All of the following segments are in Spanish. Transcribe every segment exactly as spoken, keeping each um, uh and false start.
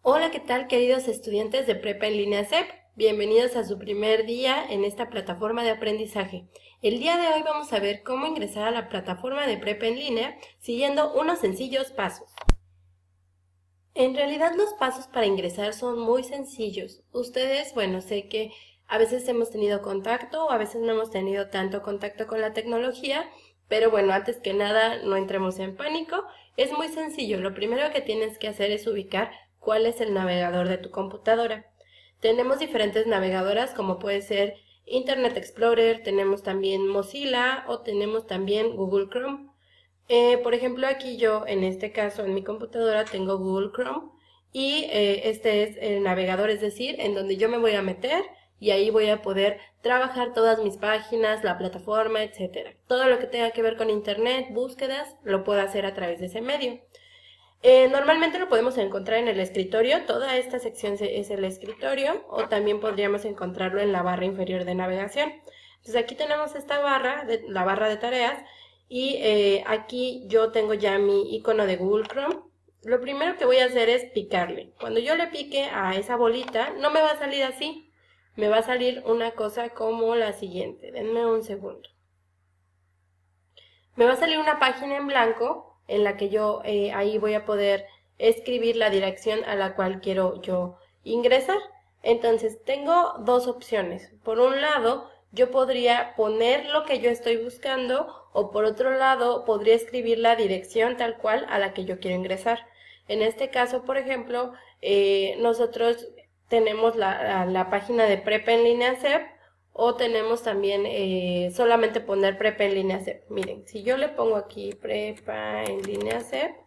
Hola, ¿qué tal, queridos estudiantes de Prepa en Línea C E P? Bienvenidos a su primer día en esta plataforma de aprendizaje. El día de hoy vamos a ver cómo ingresar a la plataforma de Prepa en Línea siguiendo unos sencillos pasos. En realidad los pasos para ingresar son muy sencillos. Ustedes, bueno, sé que a veces hemos tenido contacto o a veces no hemos tenido tanto contacto con la tecnología, pero bueno, antes que nada no entremos en pánico. Es muy sencillo. Lo primero que tienes que hacer es ubicar cuál es el navegador de tu computadora. Tenemos diferentes navegadoras como puede ser Internet Explorer, tenemos también Mozilla o tenemos también Google Chrome. Eh, por ejemplo, aquí yo, en este caso, en mi computadora tengo Google Chrome y eh, este es el navegador, es decir, en donde yo me voy a meter y ahí voy a poder trabajar todas mis páginas, la plataforma, etcétera. Todo lo que tenga que ver con Internet, búsquedas, lo puedo hacer a través de ese medio. Eh, normalmente lo podemos encontrar en el escritorio, toda esta sección es el escritorio, o también podríamos encontrarlo en la barra inferior de navegación. Entonces aquí tenemos esta barra, de, la barra de tareas, y eh, aquí yo tengo ya mi icono de Google Chrome. Lo primero que voy a hacer es picarle. Cuando yo le pique a esa bolita, no me va a salir así, me va a salir una cosa como la siguiente. Denme un segundo. Me va a salir una página en blanco en la que yo eh, ahí voy a poder escribir la dirección a la cual quiero yo ingresar. Entonces tengo dos opciones. Por un lado, yo podría poner lo que yo estoy buscando o por otro lado podría escribir la dirección tal cual a la que yo quiero ingresar. En este caso, por ejemplo, eh, nosotros tenemos la, la, la página de Prepa en Línea C E P. O tenemos también eh, solamente poner Prepa en Línea C E P. Miren, si yo le pongo aquí Prepa en Línea C E P,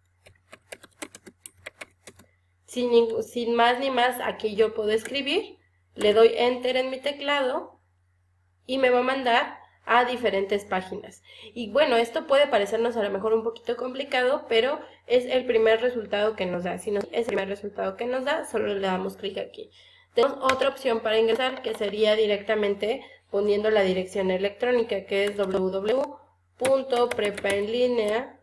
sin, sin más ni más, aquí yo puedo escribir, le doy Enter en mi teclado y me va a mandar a diferentes páginas. Y bueno, esto puede parecernos a lo mejor un poquito complicado, pero es el primer resultado que nos da. Si no es el primer resultado que nos da, solo le damos clic aquí. Tenemos otra opción para ingresar que sería directamente poniendo la dirección electrónica que es w w w punto prepa en linea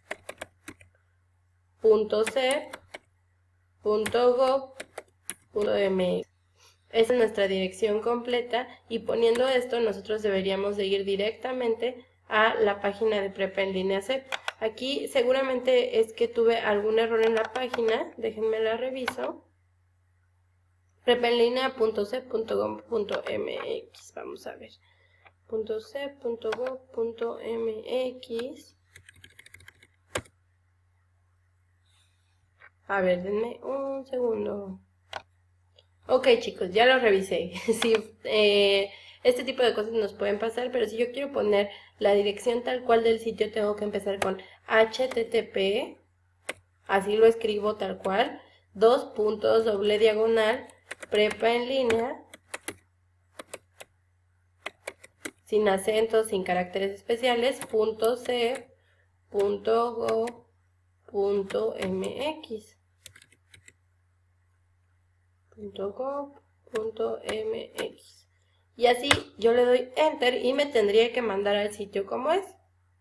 punto c e p punto gov punto m x. Esa es nuestra dirección completa y poniendo esto nosotros deberíamos de ir directamente a la página de Prepa en Línea C E P. Aquí seguramente es que tuve algún error en la página, déjenme la reviso. prepa en linea punto c e p punto gov punto m x, vamos a ver, .c punto gov punto m x. A ver, denme un segundo. Ok, chicos, ya lo revisé. Sí, eh, este tipo de cosas nos pueden pasar, pero si yo quiero poner la dirección tal cual del sitio, tengo que empezar con H T T P, así lo escribo tal cual, dos puntos, doble diagonal, Prepa en Línea, sin acentos, sin caracteres especiales, punto c e p punto gov punto m x. .gov punto m x. Y así yo le doy Enter y me tendría que mandar al sitio como es.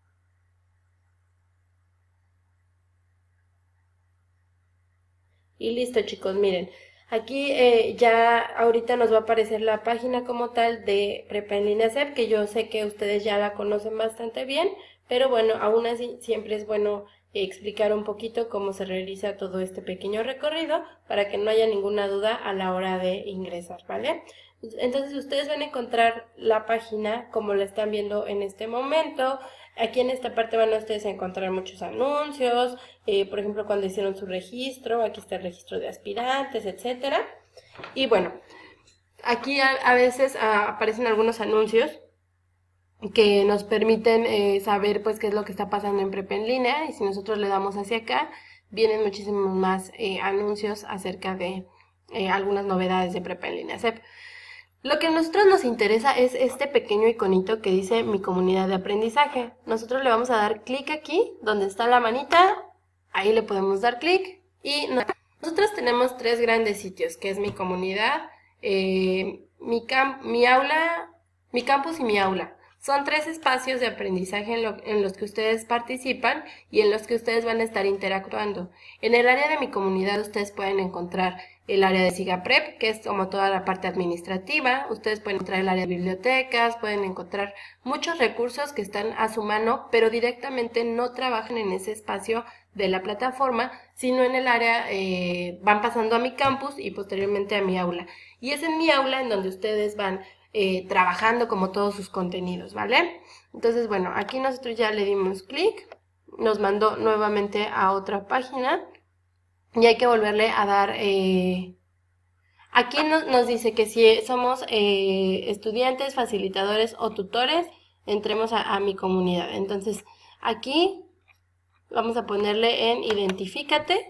Y listo, chicos, miren. Aquí eh, ya ahorita nos va a aparecer la página como tal de Prepa en Línea C E P, que yo sé que ustedes ya la conocen bastante bien, pero bueno, aún así siempre es bueno eh, explicar un poquito cómo se realiza todo este pequeño recorrido para que no haya ninguna duda a la hora de ingresar, ¿vale? Entonces ustedes van a encontrar la página como la están viendo en este momento. Aquí en esta parte van a ustedes a encontrar muchos anuncios, eh, por ejemplo cuando hicieron su registro, aquí está el registro de aspirantes, etcétera. Y bueno, aquí a, a veces a, aparecen algunos anuncios que nos permiten eh, saber pues qué es lo que está pasando en Prepa en Línea, y si nosotros le damos hacia acá, vienen muchísimos más eh, anuncios acerca de eh, algunas novedades de Prepa en Línea C E P. Lo que a nosotros nos interesa es este pequeño iconito que dice mi comunidad de aprendizaje. Nosotros le vamos a dar clic aquí, donde está la manita, ahí le podemos dar clic y nosotros tenemos tres grandes sitios, que es mi comunidad, eh, mi, cam mi aula, mi campus y mi aula. Son tres espacios de aprendizaje en, lo, en los que ustedes participan y en los que ustedes van a estar interactuando. En el área de mi comunidad ustedes pueden encontrar el área de SIGAPREP, que es como toda la parte administrativa. Ustedes pueden encontrar el área de bibliotecas, pueden encontrar muchos recursos que están a su mano, pero directamente no trabajan en ese espacio de la plataforma, sino en el área, eh, van pasando a mi campus y posteriormente a mi aula. Y es en mi aula en donde ustedes van eh, trabajando como todos sus contenidos, ¿vale? Entonces, bueno, aquí nosotros ya le dimos clic, nos mandó nuevamente a otra página. Y hay que volverle a dar, eh, aquí nos, nos dice que si somos eh, estudiantes, facilitadores o tutores, entremos a, a mi comunidad. Entonces, aquí vamos a ponerle en identifícate.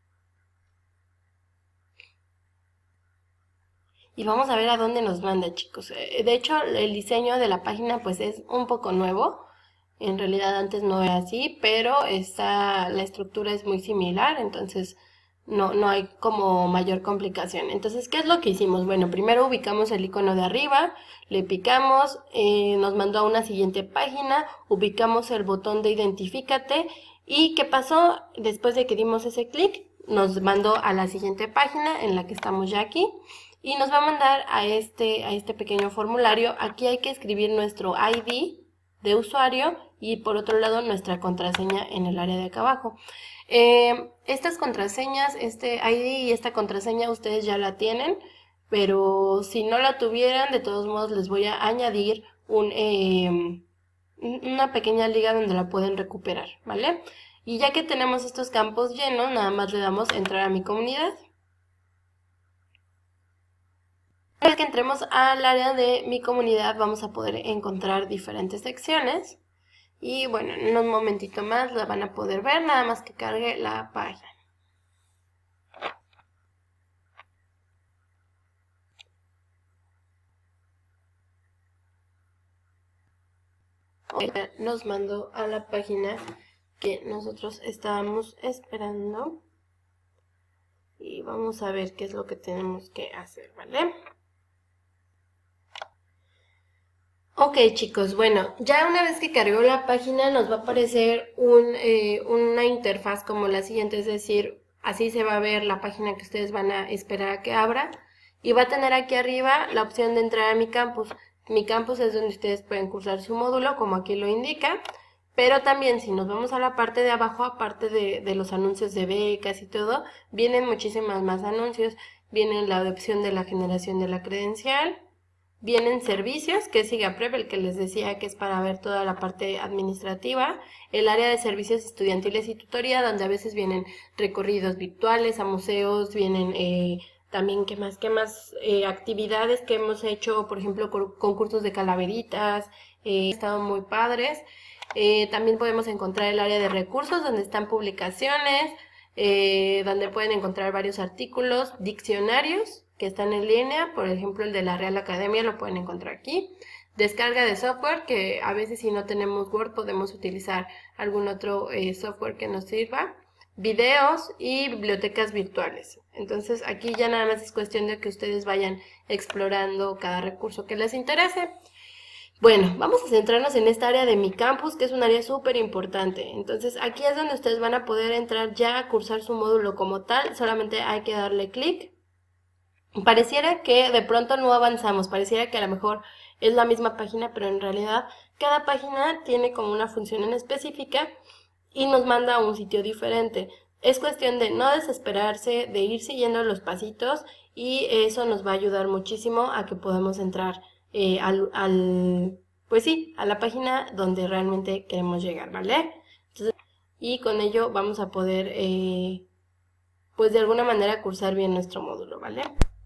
Y vamos a ver a dónde nos manda, chicos. De hecho, el diseño de la página pues es un poco nuevo. En realidad antes no era así, pero esta, la estructura es muy similar, entonces no, no hay como mayor complicación. Entonces, ¿qué es lo que hicimos? Bueno, primero ubicamos el icono de arriba, le picamos, eh, nos mandó a una siguiente página, ubicamos el botón de identifícate y ¿qué pasó? Después de que dimos ese clic, nos mandó a la siguiente página en la que estamos ya aquí. Y nos va a mandar a este, a este pequeño formulario. Aquí hay que escribir nuestro I D de usuario y por otro lado nuestra contraseña en el área de acá abajo. Eh, estas contraseñas, este I D y esta contraseña ustedes ya la tienen, pero si no la tuvieran, de todos modos les voy a añadir un, eh, una pequeña liga donde la pueden recuperar, ¿vale? Y ya que tenemos estos campos llenos, nada más le damos entrar a mi comunidad. Una vez que entremos al área de mi comunidad vamos a poder encontrar diferentes secciones y bueno, en un momentito más la van a poder ver, nada más que cargue la página. Nos mandó a la página que nosotros estábamos esperando y vamos a ver qué es lo que tenemos que hacer, ¿vale? Ok, chicos, bueno, ya una vez que cargó la página nos va a aparecer un, eh, una interfaz como la siguiente, es decir, así se va a ver la página que ustedes van a esperar a que abra y va a tener aquí arriba la opción de entrar a mi campus. Mi campus es donde ustedes pueden cursar su módulo, como aquí lo indica, pero también si nos vamos a la parte de abajo, aparte de, de los anuncios de becas y todo, vienen muchísimas más anuncios. Viene la opción de la generación de la credencial. Vienen servicios, que es SIGAPREP, el que les decía que es para ver toda la parte administrativa, el área de servicios estudiantiles y tutoría, donde a veces vienen recorridos virtuales a museos, vienen eh, también, ¿qué más? ¿Qué más? Eh, actividades que hemos hecho, por ejemplo, concursos de calaveritas, eh, estado muy padres. Eh, también podemos encontrar el área de recursos, donde están publicaciones, eh, donde pueden encontrar varios artículos, diccionarios, que están en línea, por ejemplo el de la Real Academia lo pueden encontrar aquí. Descarga de software, que a veces si no tenemos Word podemos utilizar algún otro eh, software que nos sirva. Videos y bibliotecas virtuales. Entonces aquí ya nada más es cuestión de que ustedes vayan explorando cada recurso que les interese. Bueno, vamos a centrarnos en esta área de mi campus, que es un área súper importante. Entonces aquí es donde ustedes van a poder entrar ya a cursar su módulo como tal. Solamente hay que darle clic. Pareciera que de pronto no avanzamos, pareciera que a lo mejor es la misma página, pero en realidad cada página tiene como una función en específica y nos manda a un sitio diferente. Es cuestión de no desesperarse, de ir siguiendo los pasitos y eso nos va a ayudar muchísimo a que podamos entrar eh, al, al, pues sí, a la página donde realmente queremos llegar, ¿vale? Entonces, y con ello vamos a poder, eh, pues de alguna manera cursar bien nuestro módulo, ¿vale?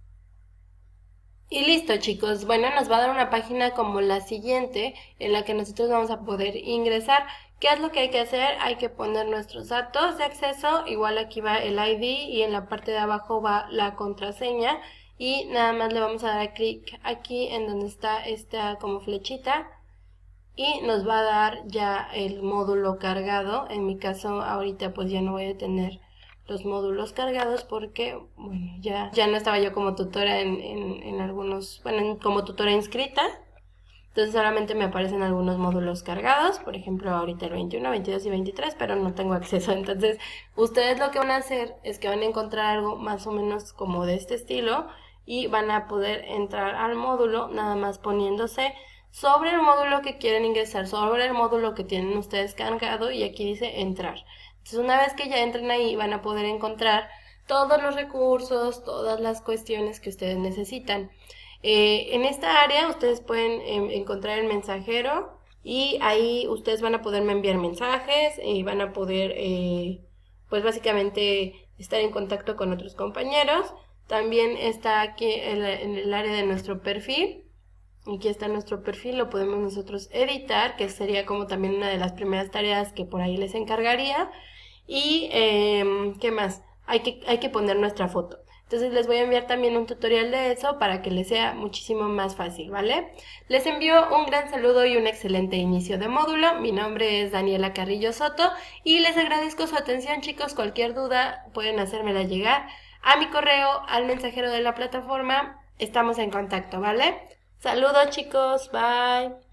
Y listo, chicos, bueno, nos va a dar una página como la siguiente en la que nosotros vamos a poder ingresar. ¿Qué es lo que hay que hacer? Hay que poner nuestros datos de acceso, igual aquí va el I D y en la parte de abajo va la contraseña y nada más le vamos a dar clic aquí en donde está esta como flechita y nos va a dar ya el módulo cargado. En mi caso ahorita pues ya no voy a tener los módulos cargados porque, bueno, ya, ya no estaba yo como tutora en, en, en algunos, bueno, como tutora inscrita. Entonces solamente me aparecen algunos módulos cargados, por ejemplo ahorita el veintiuno, veintidós y veintitrés, pero no tengo acceso. Entonces ustedes lo que van a hacer es que van a encontrar algo más o menos como de este estilo y van a poder entrar al módulo nada más poniéndose sobre el módulo que quieren ingresar, sobre el módulo que tienen ustedes cargado, y aquí dice entrar. Entonces una vez que ya entren ahí van a poder encontrar todos los recursos, todas las cuestiones que ustedes necesitan. Eh, en esta área ustedes pueden eh, encontrar el mensajero y ahí ustedes van a poderme enviar mensajes y van a poder eh, pues básicamente estar en contacto con otros compañeros. También está aquí en, la, en el área de nuestro perfil. Aquí está nuestro perfil, lo podemos nosotros editar, que sería como también una de las primeras tareas que por ahí les encargaría. Y, eh, ¿qué más? Hay que, hay que poner nuestra foto. Entonces les voy a enviar también un tutorial de eso para que les sea muchísimo más fácil, ¿vale? Les envío un gran saludo y un excelente inicio de módulo. Mi nombre es Daniela Carrillo Soto y les agradezco su atención, chicos. Cualquier duda pueden hacérmela llegar a mi correo, al mensajero de la plataforma. Estamos en contacto, ¿vale? Saludos, chicos, bye.